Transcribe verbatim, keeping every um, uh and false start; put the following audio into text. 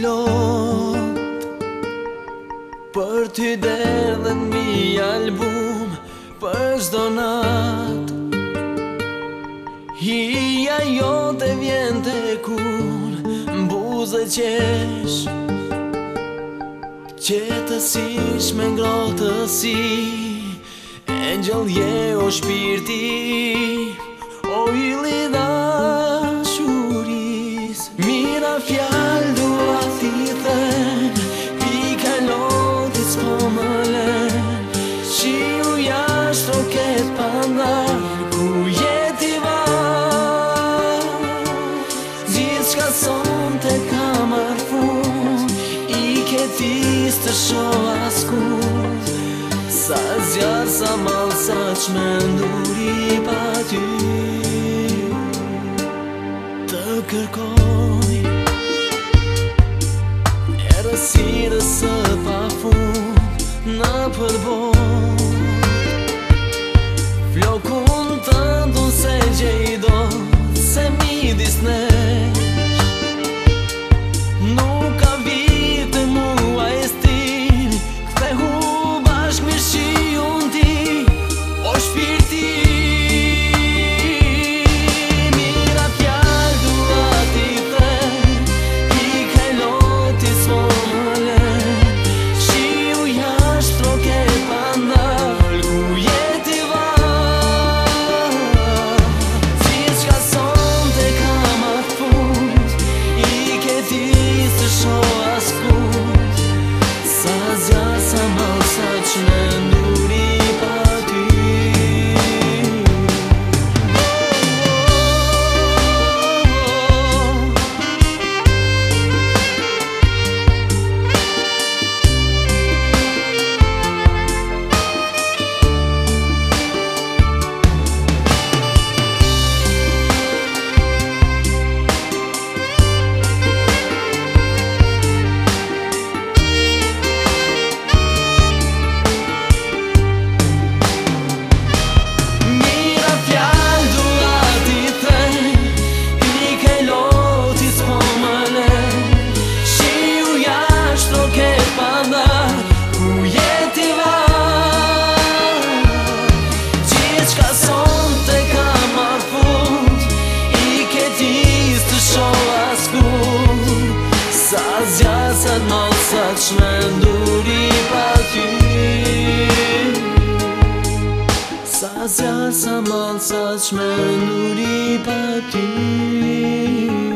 plot për ty derdhen mi album për çdo nat. Hija jote vjen te kur mbuze qesh, qetësish me ngrotësi, engjëll je o shpirti, o yli dashuris. Mira fjal dua t'i them, pika loti s'po më len, shiu jasht roket pandar, ku je ti var. Gjithçka sonte ka marr fund, i ke tis të shoh askush, sa zjarr, sa mall, sa çmenduri pa ty. Të kërkoj errësirës së pafund në përbot, flokun tëndun se gjej do, se midis nesh nuk ka vite mua e stil, kthehu bashk me shiun ti, o shpirti. Mira fjal dua t'i them, pika e lotit s'po më len, shiu jasht roket pandal, ku je ti var. Gjithçka sonte ka marr fund, i ke tis të shoh askush, sa zjarr, sa mall, sa çmenduri pa ty. Mira fjal dua t'i them, pika e lotit s'po më len, shiu jasht roket pandar, ku je ti var. Gjithçka sonte ka marr fund, i ke tis të shoh askush, sa zjarr, sa mall, sa çmenduri pa ty. Sa zjarr, sa mall, sa çmenduri pa ty.